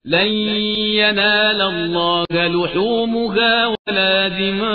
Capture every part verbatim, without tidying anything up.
لن ينال الله لحومها ولا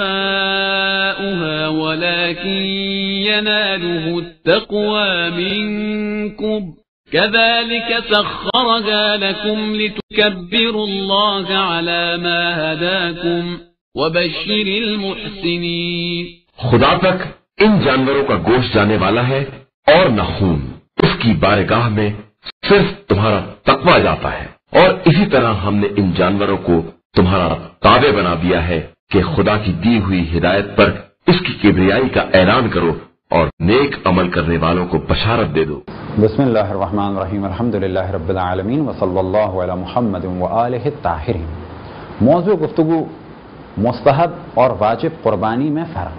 دماؤها ولكن يناله التقوى منكم كذلك سخرها لكم لتكبروا الله على ما هداكم وبشر المحسنين. خدا تک ان جانوروں کا گوشت جانے والا ہے اور نہ خون. اس کی بارگاہ میں صرف تمہارا تقوی جاتا ہے. اور اسی طرح ہم نے ان جانوروں کو تمہارا تابع بنا دیا ہے کہ خدا کی دی ہوئی ہدایت پر اس کی کبریائی کا اعلان کرو اور نیک عمل کرنے والوں کو بشارت دے دو. بسم اللہ الرحمن الرحیم. الحمدللہ رب العالمین وصلی اللہ علی محمد وآلہ الطاہرین. موضوع گفتگو مستحب اور واجب قربانی میں فرق.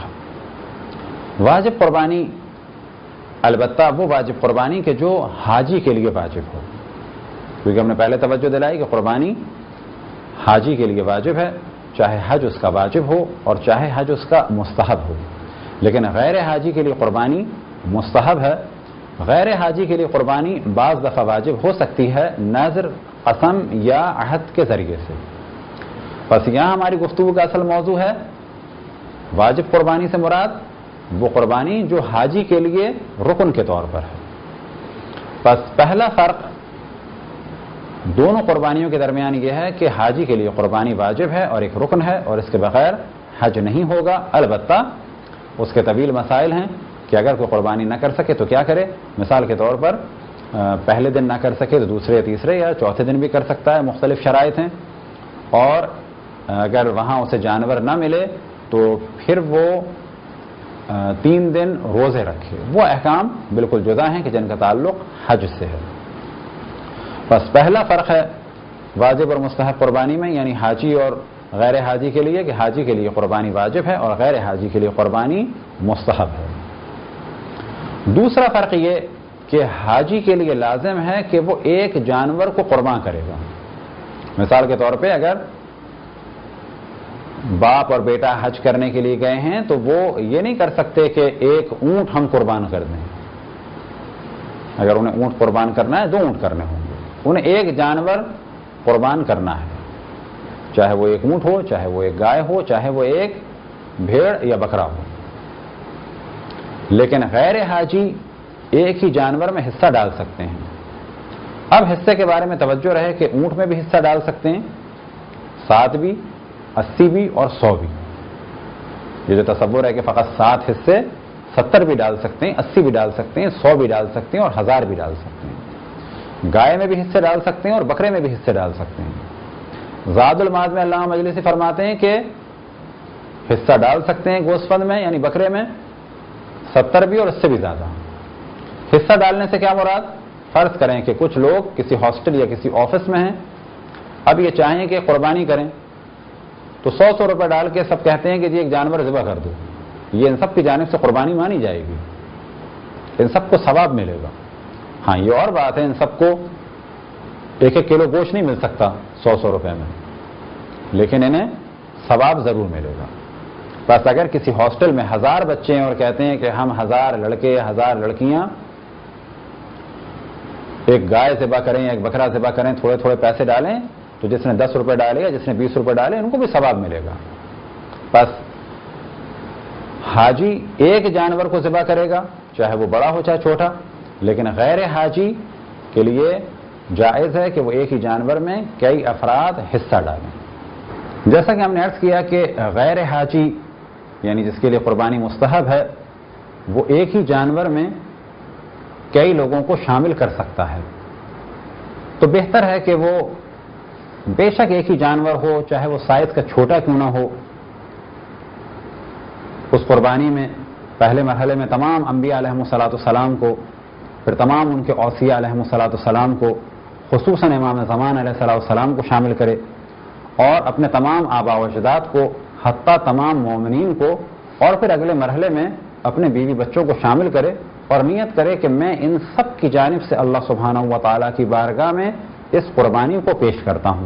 واجب قربانی البتہ وہ واجب قربانی کہ جو حاجی کے لیے واجب ہو، کیونکہ ہم نے پہلے توجہ دلائی کہ قربانی حاجی کے لیے واجب ہے، چاہے حج اس کا واجب ہو اور چاہے حج اس کا مستحب ہو. لیکن غیر حاجی کے لیے قربانی مستحب ہے. غیر حاجی کے لیے قربانی بعض دفعہ واجب ہو سکتی ہے نذر، قسم یا عہد کے ذریعے سے. بس یہاں ہماری گفتگو کا اصل موضوع ہے واجب قربانی سے مراد وہ قربانی جو حاجی کے لیے رکن کے طور پر ہے. بس پہلا فرق دونوں قربانیوں کے درمیان یہ ہے کہ حاجی کے لیے قربانی واجب ہے اور ایک رکن ہے اور اس کے بغیر حج نہیں ہوگا. البتہ اس کے طویل مسائل ہیں کہ اگر کوئی قربانی نہ کر سکے تو کیا کرے. مثال کے طور پر پہلے دن نہ کر سکے تو دوسرے تیسرے یا چوتھے دن بھی کر سکتا ہے. مختلف شرائط ہیں. اور اگر وہاں اسے جانور نہ ملے تو پھر وہ تین دن روزے رکھے. وہ احکام بالکل جدا ہیں کہ جن کا تعلق حج سے ہے. بس پہلا فرق ہے واجب اور مستحب قربانی میں، یعنی حاجی اور غیر حاجی کے لیے، کہ حاجی کے لیے قربانی واجب ہے اور غیر حاجی کے لیے قربانی مستحب ہے. دوسرا فرق یہ کہ حاجی کے لیے لازم ہے کہ وہ ایک جانور کو قربان کرے گا. مثال کے طور پہ اگر باپ اور بیٹا حج کرنے کے لیے گئے ہیں تو وہ یہ نہیں کر سکتے کہ ایک اونٹ ہم قربان کر دیں. اگر انہیں اونٹ قربان کرنا ہے دو اونٹ کرنے ہوں گے. انہیں ایک جانور قربان کرنا ہے، چاہے وہ ایک اونٹ ہو، چاہے وہ ایک گائے ہو، چاہے وہ ایک بھیڑ یا بکرا ہو. لیکن غیر حاجی ایک ہی جانور میں حصہ ڈال سکتے ہیں. اب حصے کے بارے میں توجہ رہے کہ اونٹ میں بھی حصہ ڈال سکتے ہیں، سات بھی، اسی بھی اور سو بھی. یہ جو تصور ہے کہ فقط سات حصے، ستر بھی ڈال سکتے ہیں، اسی بھی ڈال سکتے ہیں، سو بھی ڈال سکتے ہیں اور ہزار بھی ڈال سکتے ہیں. گائے میں بھی حصے ڈال سکتے ہیں اور بکرے میں بھی حصے ڈال سکتے ہیں. زاد المعاد میں علامہ مجلسی فرماتے ہیں کہ حصہ ڈال سکتے ہیں گوسفند میں یعنی بکرے میں ستر بھی اور اس سے بھی زیادہ. حصہ ڈالنے سے کیا مراد؟ فرض کریں کہ کچھ لوگ کسی ہاسٹل یا کسی آفس میں ہیں، اب یہ چاہیں کہ قربانی کریں تو سو سو روپے ڈال کے سب کہتے ہیں کہ جی ایک جانور ذبح کر دو. یہ ان سب کی جانب سے قربانی مانی جائے گی، ان سب کو ثواب ملے گا. ہاں یہ اور بات ہے ان سب کو ایک ایک کلو گوشت نہیں مل سکتا سو سو روپے میں، لیکن انہیں ثواب ضرور ملے گا. بس اگر کسی ہاسٹل میں ہزار بچے ہیں اور کہتے ہیں کہ ہم ہزار لڑکے ہزار لڑکیاں ایک گائے ذبح کریں ایک بکرا ذبح کریں، تھوڑے تھوڑے پیسے ڈالیں تو جس نے دس روپے ڈالے گا جس نے بیس روپے ڈالے ان کو بھی ثواب ملے گا. بس حاجی ایک جانور کو ذبح کرے گا چاہے وہ بڑا ہو چاہے چھوٹا، لیکن غیر حاجی کے لیے جائز ہے کہ وہ ایک ہی جانور میں کئی افراد حصہ ڈالیں. جیسا کہ ہم نے عرض کیا کہ غیر حاجی یعنی جس کے لیے قربانی مستحب ہے وہ ایک ہی جانور میں کئی لوگوں کو شامل کر سکتا ہے. تو بہتر ہے کہ وہ بے شک ایک ہی جانور ہو چاہے وہ سائز کا چھوٹا کیوں نہ ہو. اس قربانی میں پہلے مرحلے میں تمام انبیاء علیہم الصلاۃ والسلام کو، پھر تمام ان کے اوصیاء علیہم الصلاۃ والسلام کو، خصوصاً امام زمان علیہ الصلاۃ والسلام کو شامل کرے اور اپنے تمام آباء و اجداد کو، حتیٰ تمام مومنین کو، اور پھر اگلے مرحلے میں اپنے بیوی بچوں کو شامل کرے اور نیت کرے کہ میں ان سب کی جانب سے اللہ سبحانہ و تعالیٰ کی بارگاہ میں اس قربانی کو پیش کرتا ہوں.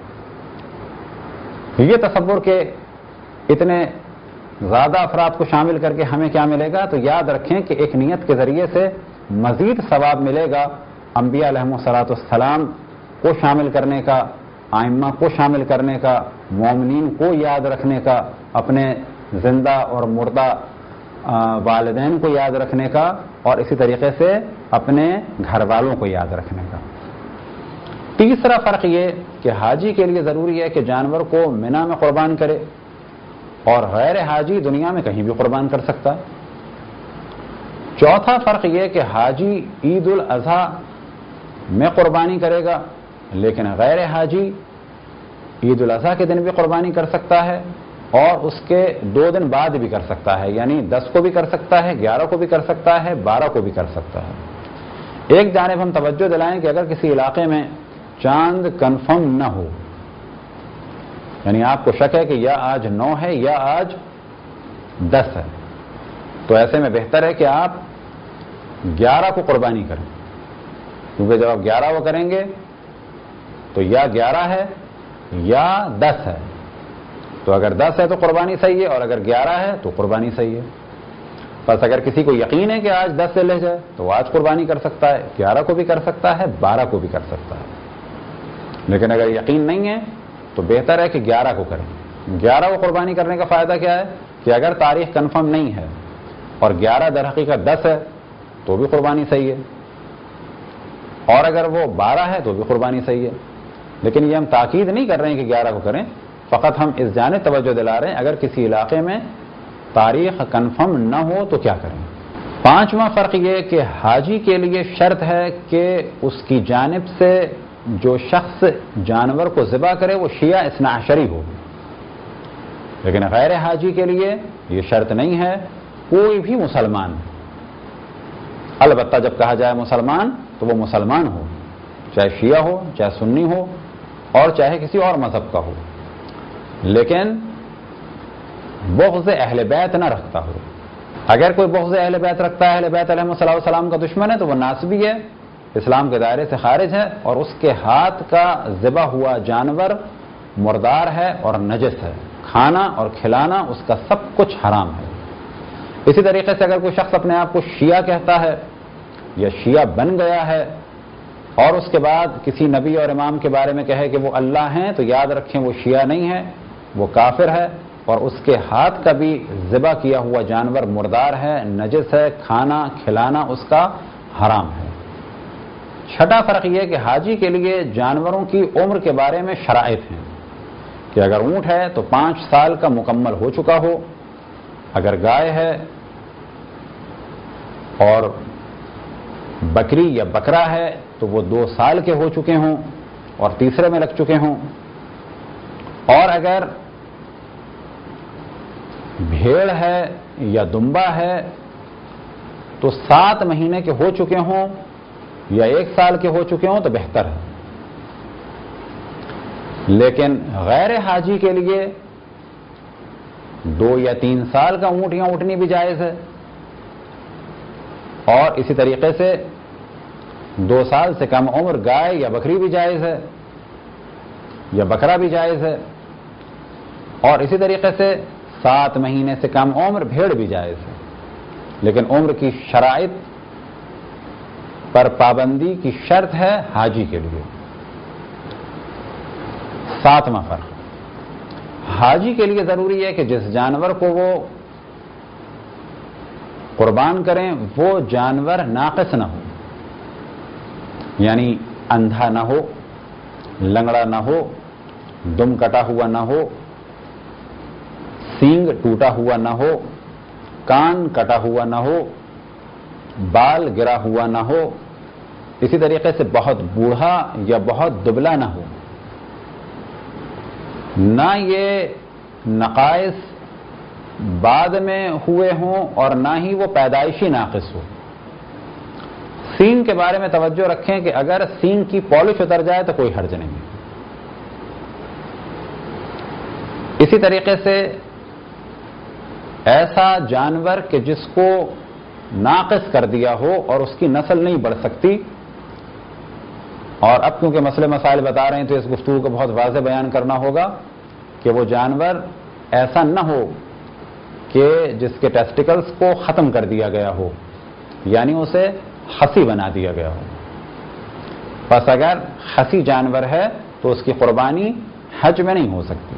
یہ تصور کہ اتنے زیادہ افراد کو شامل کر کے ہمیں کیا ملے گا، تو یاد رکھیں کہ ایک نیت کے ذریعے سے مزید ثواب ملے گا انبیاء علیہم الصلاۃ والسلام کو شامل کرنے کا آئمہ کو شامل کرنے کا، مومنین کو یاد رکھنے کا، اپنے زندہ اور مردہ والدین کو یاد رکھنے کا، اور اسی طریقے سے اپنے گھر والوں کو یاد رکھنے کا۔ تیسرا فرق یہ کہ حاجی کے لیے ضروری ہے کہ جانور کو منا میں قربان کرے، اور غیر حاجی دنیا میں کہیں بھی قربان کر سکتا ہے۔ چوتھا فرق یہ کہ حاجی عید الاضحیٰ میں قربانی کرے گا، لیکن غیر حاجی عید الاضحیٰ کے دن بھی قربانی کر سکتا ہے، اور اس کے دو دن بعد بھی کر سکتا ہے، یعنی دس کو بھی کر سکتا ہے، گیارہ کو بھی کر سکتا ہے، بارہ کو بھی کر سکتا ہے۔ ایک جانب ہم توجہ دلائیں کہ اگر کسی علاقے میں چاند کنفرم نہ ہو، یعنی آپ کو شک ہے کہ یا آج نو ہے یا آج دس ہے، تو ایسے میں بہتر ہے کہ آپ گیارہ کو قربانی کریں، کیونکہ جب آپ گیارہ کو کریں گے تو یا گیارہ ہے یا دس ہے، تو اگر دس ہے تو قربانی صحیح ہے، اور اگر گیارہ ہے تو قربانی صحیح ہے۔ بس اگر کسی کو یقین ہے کہ آج دس سے لے جائے تو آج قربانی کر سکتا ہے، گیارہ کو بھی کر سکتا ہے، بارہ کو بھی کر سکتا ہے، لیکن اگر یقین نہیں ہے تو بہتر ہے کہ گیارہ کو کریں۔ گیارہ کو قربانی کرنے کا فائدہ کیا ہے کہ اگر تاریخ کنفرم نہیں ہے اور گیارہ در حقیقت دس ہے تو بھی قربانی صحیح ہے، اور اگر وہ بارہ ہے تو بھی قربانی صحیح ہے۔ لیکن یہ ہم تاکید نہیں کر رہے ہیں کہ گیارہ کو کریں، فقط ہم اس جانب توجہ دلا رہے ہیں اگر کسی علاقے میں تاریخ کنفرم نہ ہو تو کیا کریں۔ پانچواں فرق یہ کہ حاجی کے لیے شرط ہے کہ اس کی جانب سے جو شخص جانور کو ذبح کرے وہ شیعہ اثنا عشری ہو، لیکن غیر حاجی کے لیے یہ شرط نہیں ہے، کوئی بھی مسلمان، البتہ جب کہا جائے مسلمان تو وہ مسلمان ہو، چاہے شیعہ ہو، چاہے سنی ہو، اور چاہے کسی اور مذہب کا ہو، لیکن بغض اہل بیت نہ رکھتا ہو۔ اگر کوئی بغض اہل بیت رکھتا ہے، اہل بیت علیہ السلام کا دشمن ہے، تو وہ ناسبی ہے، اسلام کے دائرے سے خارج ہے، اور اس کے ہاتھ کا ذبح ہوا جانور مردار ہے اور نجس ہے، کھانا اور کھلانا اس کا سب کچھ حرام ہے۔ اسی طریقے سے اگر کوئی شخص اپنے آپ کو شیعہ کہتا ہے یا شیعہ بن گیا ہے اور اس کے بعد کسی نبی اور امام کے بارے میں کہے کہ وہ اللہ ہیں، تو یاد رکھیں وہ شیعہ نہیں ہے، وہ کافر ہے، اور اس کے ہاتھ کا بھی ذبح کیا ہوا جانور مردار ہے، نجس ہے، کھانا کھلانا اس کا حرام ہے۔ چھٹا فرق یہ کہ حاجی کے لیے جانوروں کی عمر کے بارے میں شرائط ہیں کہ اگر اونٹ ہے تو پانچ سال کا مکمل ہو چکا ہو، اگر گائے ہے اور بکری یا بکرا ہے تو وہ دو سال کے ہو چکے ہوں اور تیسرے میں لگ چکے ہوں، اور اگر بھیڑ ہے یا دمبا ہے تو سات مہینے کے ہو چکے ہوں یا ایک سال کے ہو چکے ہوں تو بہتر ہے۔ لیکن غیر حاجی کے لیے دو یا تین سال کا اونٹ یا اونٹنی بھی جائز ہے، اور اسی طریقے سے دو سال سے کم عمر گائے یا بکری بھی جائز ہے یا بکرا بھی جائز ہے، اور اسی طریقے سے سات مہینے سے کم عمر بھیڑ بھی جائز ہے، لیکن عمر کی شرائط پر پابندی کی شرط ہے حاجی کے لیے۔ ساتواں فرق، حاجی کے لیے ضروری ہے کہ جس جانور کو وہ قربان کریں وہ جانور ناقص نہ ہو، یعنی اندھا نہ ہو، لنگڑا نہ ہو، دم کٹا ہوا نہ ہو، سینگ ٹوٹا ہوا نہ ہو، کان کٹا ہوا نہ ہو، بال گرا ہوا نہ ہو، اسی طریقے سے بہت بوڑھا یا بہت دبلا نہ ہو، نہ یہ نقائص بعد میں ہوئے ہوں اور نہ ہی وہ پیدائشی ناقص ہو۔ سینگ کے بارے میں توجہ رکھیں کہ اگر سینگ کی پالش اتر جائے تو کوئی حرج نہیں ہے۔ اسی طریقے سے ایسا جانور کہ جس کو ناقص کر دیا ہو اور اس کی نسل نہیں بڑھ سکتی، اور اب کیونکہ مسئلے مسائل بتا رہے ہیں تو اس گفتگو کو بہت واضح بیان کرنا ہوگا کہ وہ جانور ایسا نہ ہو کہ جس کے ٹیسٹیکلز کو ختم کر دیا گیا ہو، یعنی اسے خسی بنا دیا گیا ہو۔ پس اگر خسی جانور ہے تو اس کی قربانی حج میں نہیں ہو سکتی،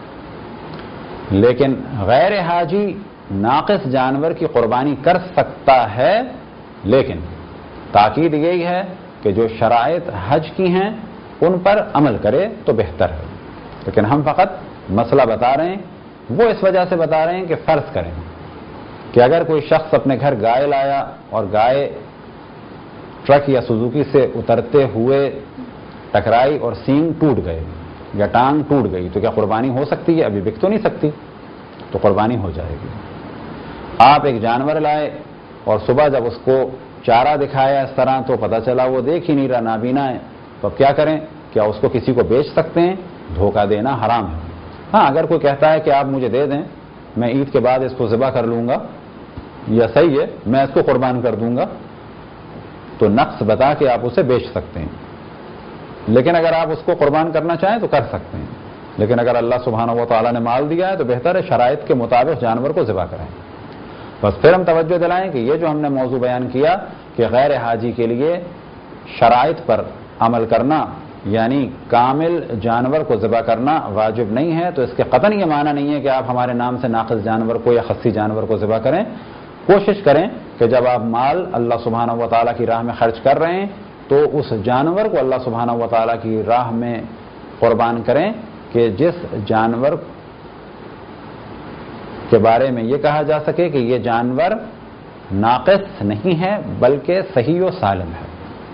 لیکن غیر حاجی ناقص جانور کی قربانی کر سکتا ہے، لیکن تاکید یہی ہے کہ جو شرائط حج کی ہیں ان پر عمل کرے تو بہتر ہے۔ لیکن ہم فقط مسئلہ بتا رہے ہیں، وہ اس وجہ سے بتا رہے ہیں کہ فرض کریں کہ اگر کوئی شخص اپنے گھر گائے لایا اور گائے ٹرک یا سوزوکی سے اترتے ہوئے ٹکرائی اور سینگ ٹوٹ گئے یا ٹانگ ٹوٹ گئی، تو کیا قربانی ہو سکتی ہے؟ ابھی بک تو نہیں سکتی، تو قربانی ہو جائے گی۔ آپ ایک جانور لائے اور صبح جب اس کو چارہ دکھایا اس طرح تو پتہ چلا وہ دیکھ ہی نہیں رہا، نابینا ہے، تو اب کیا کریں؟ کیا اس کو کسی کو بیچ سکتے ہیں؟ دھوکہ دینا حرام ہے۔ ہاں اگر کوئی کہتا ہے کہ آپ مجھے دے دیں، میں عید کے بعد اس کو ذبح کر لوں گا، یا صحیح ہے میں اس کو قربان کر دوں گا، تو نقص بتا کے آپ اسے بیچ سکتے ہیں۔ لیکن اگر آپ اس کو قربان کرنا چاہیں تو کر سکتے ہیں، لیکن اگر اللہ سبحانہ و تعالیٰ نے مال دیا ہے تو بہتر ہے شرائط کے مطابق جانور کو ذبح کریں۔ بس پھر ہم توجہ دلائیں کہ یہ جو ہم نے موضوع بیان کیا کہ غیر حاجی کے لیے شرائط پر عمل کرنا یعنی کامل جانور کو ذبح کرنا واجب نہیں ہے، تو اس کے قطعاً یہ معنی نہیں ہے کہ آپ ہمارے نام سے ناقص جانور کو یا خصی جانور کو ذبح کریں۔ کوشش کریں کہ جب آپ مال اللہ سبحانہ و تعالیٰ کی راہ میں خرچ کر رہے ہیں تو اس جانور کو اللہ سبحانہ و تعالیٰ کی راہ میں قربان کریں کہ جس جانور کے بارے میں یہ کہا جا سکے کہ یہ جانور ناقص نہیں ہے بلکہ صحیح و سالم ہے۔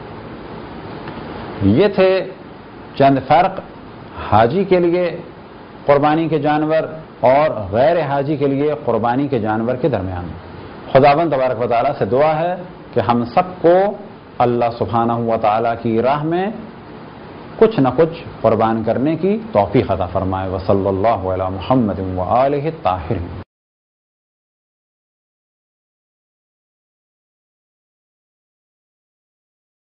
یہ تھے چند فرق حاجی کے لیے قربانی کے جانور اور غیر حاجی کے لیے قربانی کے جانور کے درمیان۔ خداوند تبارک و تعالیٰ سے دعا ہے کہ ہم سب کو اللہ سبحانہ و تعالیٰ کی راہ میں کچھ نہ کچھ قربان کرنے کی توفیق عطا فرمائے۔ وصلی اللہ علی محمد و آلہ الطاہرین۔